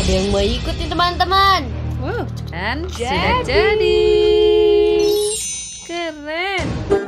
Ada yang mau ikut nih teman-teman. Dan sudah jadi. Keren.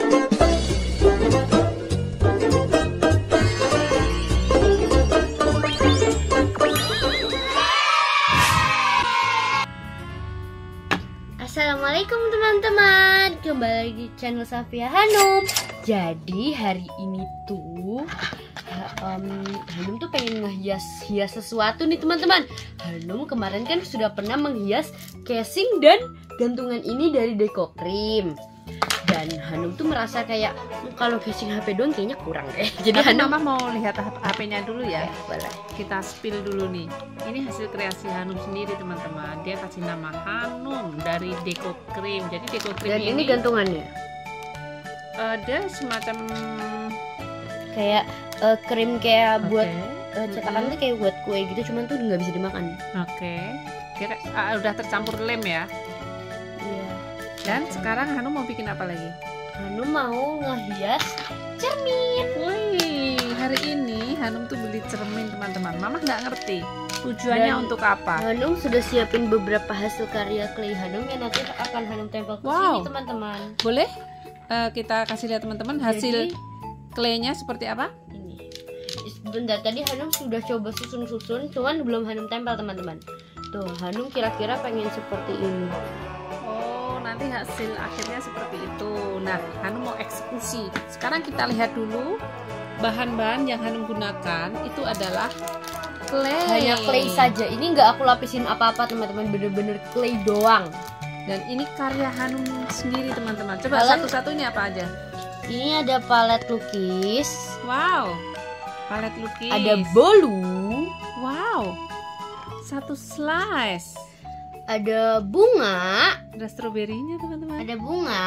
Assalamualaikum teman-teman, kembali lagi di channel Safia Hanum. Jadi hari ini tuh Hanum tuh pengen ngehias sesuatu nih teman-teman. Hanum kemarin kan sudah pernah menghias casing dan gantungan ini dari Deco Cream. Dan Hanum tuh merasa kayak kalau casing HP doang kayaknya kurang deh. Jadi Hanum Mama mau lihat HP-nya dulu ya. Boleh. Kita spill dulu nih. Ini hasil kreasi Hanum sendiri teman-teman. Dia kasih nama Hanum dari Deco Cream. Jadi Deco Cream Dan ini gantungannya ada semacam kayak krim kayak buat cetakan tuh kayak buat kue gitu, cuman tuh nggak bisa dimakan. Kira udah tercampur lem ya. Iya. Dan sekarang Hanum mau bikin apa lagi? Hanum mau ngehias cermin. Wih, hari ini Hanum tuh beli cermin teman-teman. Mama nggak ngerti tujuannya Dan untuk apa. Hanum sudah siapin beberapa hasil karya clay Hanum yang nanti akan Hanum tempel ke sini teman-teman. Boleh kita kasih lihat teman-teman hasil Jadi, claynya seperti apa? ini. Sebentar, tadi Hanum sudah coba susun-susun, cuman belum Hanum tempel teman-teman. Tuh, Hanum kira-kira pengen seperti ini. Oh, nanti hasil akhirnya seperti itu. Nah, Hanum mau eksekusi. Sekarang kita lihat dulu bahan-bahan yang Hanum gunakan itu adalah clay. Hanya clay saja. Ini nggak aku lapisin apa-apa teman-teman, bener-bener clay doang. Dan ini karya Hanum sendiri teman-teman. Coba satu-satunya apa aja? Ini ada palet lukis. Wow, palet lukis. Ada bolu. Wow, satu slice. Ada bunga. Ada stroberinya teman-teman. Ada bunga.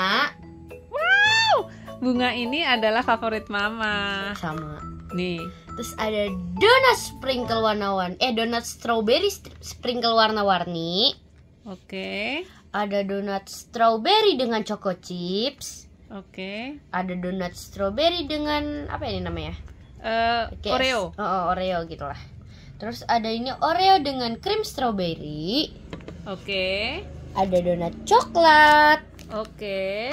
Bunga ini adalah favorit Mama. Sama. Nih. Terus ada donat sprinkle warna-warni. Donat strawberry sprinkle warna-warni. Oke. Ada donat strawberry dengan choco chips. Oke. Ada donat strawberry dengan apa ini namanya? Oreo. Oreo gitulah. Terus ada ini Oreo dengan krim strawberry. Oke. Ada donat coklat. Oke.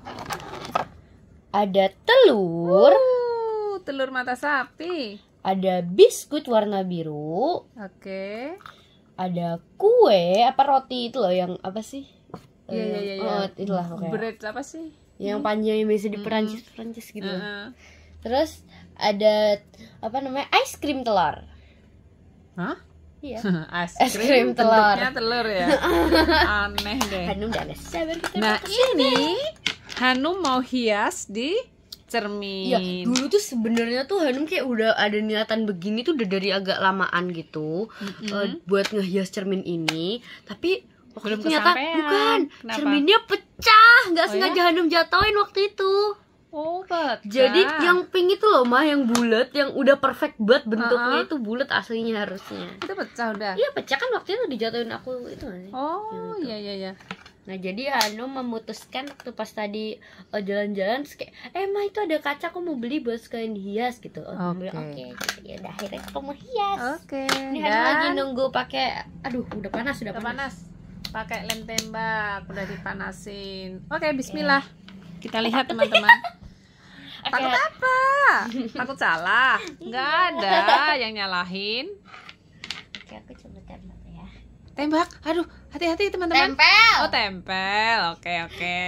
Ada telur. Telur mata sapi. Ada biskuit warna biru. Oke. Ada kue apa roti itu loh yang apa sih? Iya. Itulah pokoknya. Bread apa sih? Yang panjang yang biasa di Perancis gitu. Terus ada apa namanya? Es krim telur. Hah? Iya. Es krim telur. Bentuknya telur ya. Aneh deh. Hanum udah gak sabar kita. Nah, ini Hanum mau hias di cermin. Iya, dulu tuh sebenarnya tuh Hanum kayak udah ada niatan begini tuh udah dari agak lamaan gitu, buat ngehias cermin ini, tapi waktu belum itu ternyata kesampean. bukan. Kenapa? Cerminnya pecah, nggak sengaja Ya? Hanum jatoin waktu itu. Oh, betul. Jadi yang pink itu loh mah, yang bulat, yang udah perfect banget bentuknya itu bulat aslinya harusnya. itu pecah udah. Iya pecah kan waktu itu dijatuhin aku itu nggak sih? Oh, iya. Nah jadi Hanum memutuskan waktu pas tadi jalan-jalan terus kayak Ma itu ada kaca, aku mau beli buat sekalian hias gitu. Oke. Ya udah akhirnya aku mau hias. Oke. Ini Hanum lagi nunggu pakai, aduh udah panas. Pakai lem tembak udah dipanasin. Oke, bismillah. Kita lihat teman-teman. Takut apa? Takut salah? Nggak ada yang nyalahin. Oke, aku coba tembak ya. Tembak. Aduh, hati-hati teman-teman. Tempel. Oh, tempel. Oke.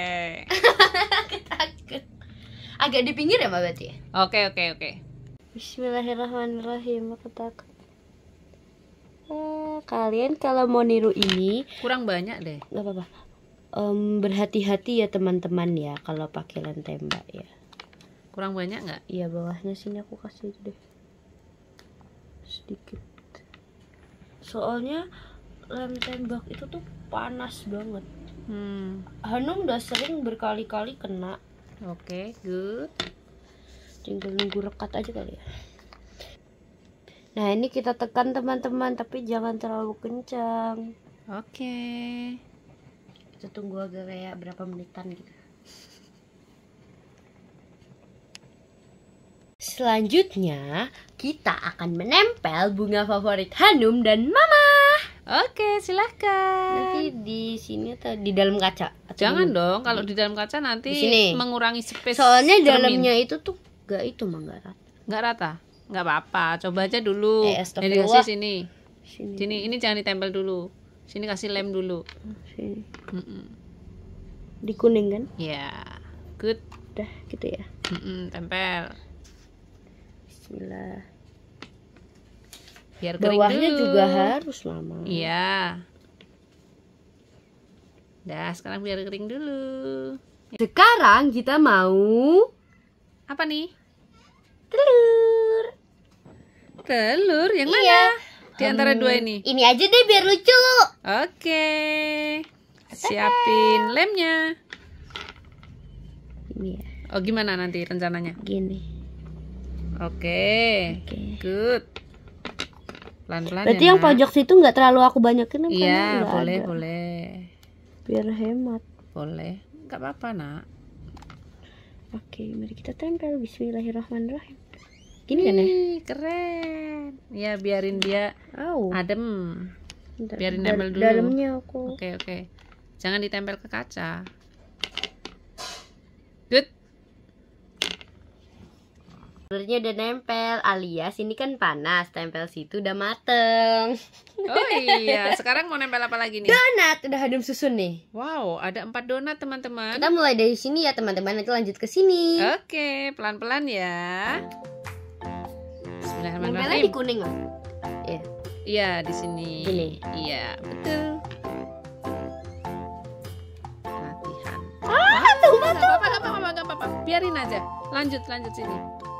Takut. Agak di pinggir ya Mbak berarti ya? Oke. Bismillahirrahmanirrahim. Aku takut. Kalian kalau mau niru ini Kurang banyak deh. nggak apa-apa. Berhati-hati ya teman-teman ya kalau pakai lem tembak ya. Kurang banyak nggak? Iya, bawahnya sini aku kasih itu deh sedikit. Soalnya lem tembak itu tuh panas banget. Hanum udah sering berkali-kali kena. Oke, good. Tinggal nunggu rekat aja kali ya. Nah ini kita tekan teman-teman, tapi jangan terlalu kencang. Oke. Kita tunggu agak kayak berapa menitan gitu. Selanjutnya kita akan menempel bunga favorit Hanum dan Mama. Oke, silahkan. Nanti di sini atau di dalam kaca? Atau Jangan di- dong, kalau di dalam kaca nanti Di sini. mengurangi space. Soalnya cermin. dalamnya itu tuh gak itu mah gak rata. Nggak rata, nggak apa-apa. Coba aja dulu. Ini astagfirullah. kasih sini. Sini. Sini, ini jangan ditempel dulu. Sini kasih lem dulu. Sini. Mm-mm. Di kuning kan? Ya, good. Udah gitu ya. Tempel. Bismillah. Biar kering Bawahnya dulu. juga harus lama. Iya. Dah, sekarang biar kering dulu. Sekarang kita mau Apa nih? telur. Telur yang mana? Iya. Di antara dua ini. Ini aja deh biar lucu. Oke. Siapin lemnya. Ini ya, Oh, gimana nanti rencananya? gini. Oke. Oke. Good. Pelan-pelan Berarti ya, yang Nak. pojok situ nggak terlalu aku banyakin kan? Iya, Karena nggak boleh, ada. boleh. Biar hemat. Boleh. Enggak apa-apa, Nak. Oke, mari kita tempel. Bismillahirrahmanirrahim. Gini kan ya? Ih, keren. Ya, biarin dia Au. adem. Bentar, biarin nempel dulu. Dalamnya aku. Oke, oke. Jangan ditempel ke kaca. Good. Telurnya udah nempel, alias ini kan panas, tempel situ udah mateng. Oh iya, sekarang mau nempel apa lagi nih? Donat udah adem susun nih. Wow, ada 4 donat, teman-teman. Kita mulai dari sini ya teman-teman, nanti lanjut ke sini. Oke, pelan-pelan ya. Nempelnya di Bismillahirrahmanirrahim. kuning loh. Iya. Iya, di sini. Gini. Iya, betul. Latihan. Tunggu. Gak apa-apa. Biarin aja. Lanjut sini.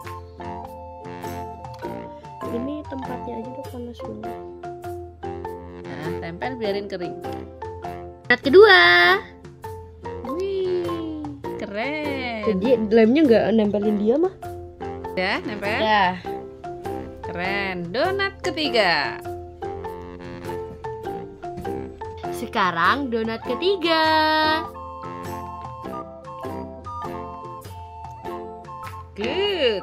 Ini tempatnya aja udah panas banget. Nah, tempel biarin kering. Donat kedua. Wih, keren. Jadi lemnya nggak nempelin dia mah? Ya, nempel. Ya. Keren. Donat ketiga. Sekarang donat ketiga. Good.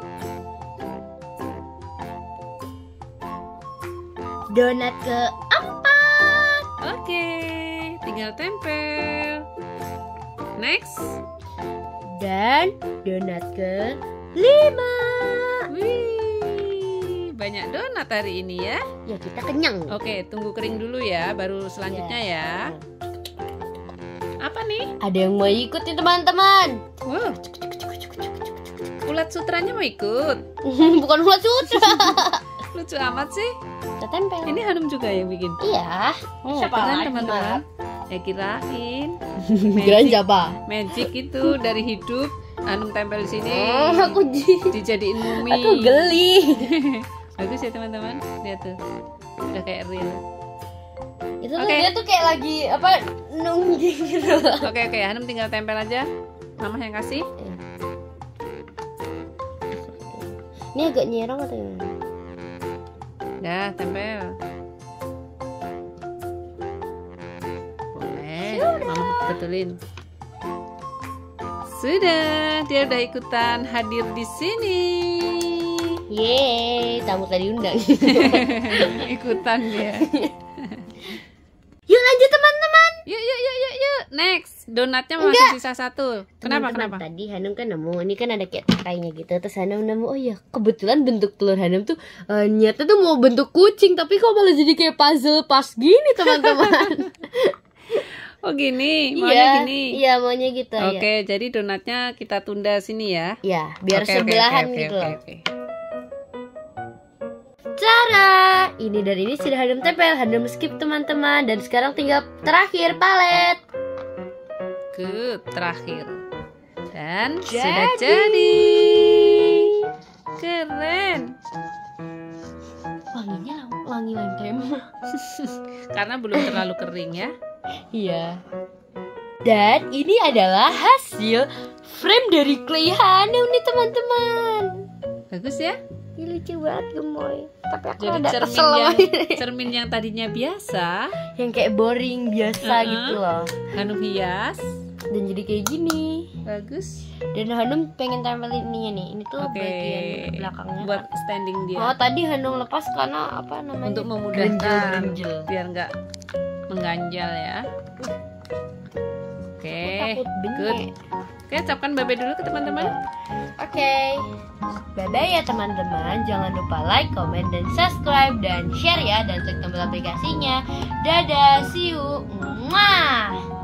Donat keempat. Oke, tinggal tempel. Next. Dan donat kelima. Wih, banyak donat hari ini ya. Ya kita kenyang. Oke, tunggu kering dulu ya, baru selanjutnya ya. Apa nih? Ada yang mau ikut nih teman-teman. Wow, ulat sutranya mau ikut. Bukan ulat sutra. Lucu amat sih. Kita tempel. Ini Hanum juga yang bikin. Iya. Oh, Siapa keren lagi, teman-teman. Ya kirain. Kirain siapa? Magic itu dari hidup. Hanum tempel di sini. Oh, aku Dijadiin mumi. aku geli. Bagus ya teman-teman. Lihat tuh. Udah kayak real. Itu tuh Oke. dia tuh kayak lagi apa nungging gitu. Oke, Hanum tinggal tempel aja. Mama yang kasih. Ini agak nyerong atau gimana? Dah, tempel. Boleh. Mama betulin. Sudah, dia udah ikutan hadir di sini. Yeay, tamu tadi undang. Ikutan dia. Yuk lanjut teman-teman. Yuk. Next, donatnya masih sisa satu. Kenapa? Teman-teman, tadi Hanum kan nemu, ini kan ada kayak tangkainya gitu. Terus Hanum nemu, oh ya kebetulan bentuk telur Hanum tuh nyata tuh mau bentuk kucing, tapi kok malah jadi kayak puzzle pas gini teman-teman. Oh gini, maunya gini. Iya maunya gitu. Oke, jadi donatnya kita tunda sini ya. Ya, biar Oke, sebelahan oke, gitu oke, loh. oke. Cara ini dari ini sudah Hanum tempel, Hanum skip teman-teman, dan sekarang tinggal terakhir palet. Good, terakhir. Dan Jadi. sudah jadi. Keren. Wanginya wangi lem. Karena belum terlalu kering ya. Iya. Dan ini adalah hasil frame dari clay Hanum nih teman-teman. Bagus ya. Ini lucu banget gemoy. Tapi aku Jadi ada cermin kesel yang sama ini. cermin yang tadinya biasa, Yang kayak boring biasa gitu loh. Hanum hias. dan jadi kayak gini. Bagus. Dan Hanum pengen tempelin ininya nih. Ini tuh Oke. bagian belakangnya. Buat standing dia. Oh, tadi Hanum lepas karena apa namanya? Untuk memudahkan Gerenjel-gerenjel. biar nggak mengganjal ya. Oke. Aku takut Good. bengek. Oke, ucapkan bye-bye dulu ke teman-teman. Oke. Bye-bye ya teman-teman. Jangan lupa like, comment, dan subscribe dan share ya, dan klik tombol aplikasinya. Dadah, see you. Mwah.